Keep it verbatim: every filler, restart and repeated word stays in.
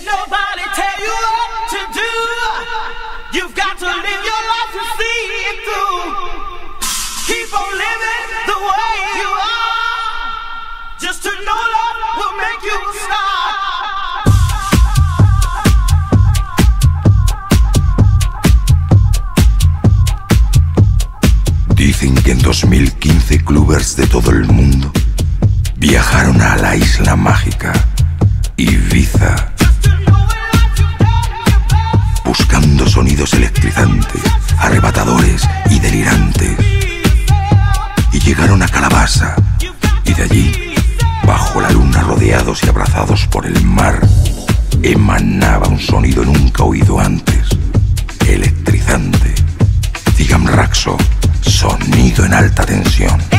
nobody tell you what to do. You've got to live your life to see it through. Keep on living the way you are. Just to know love will make you a star. Dicen que en dos mil quince clubbers de todo el mundo viajaron a la isla mágica Ibiza, buscando sonidos electrizantes, arrebatadores y delirantes. Y llegaron a Calabasa, y de allí, bajo la luna, rodeados y abrazados por el mar, emanaba un sonido nunca oído antes, electrizante. Digam Raxo, sonido en alta tensión.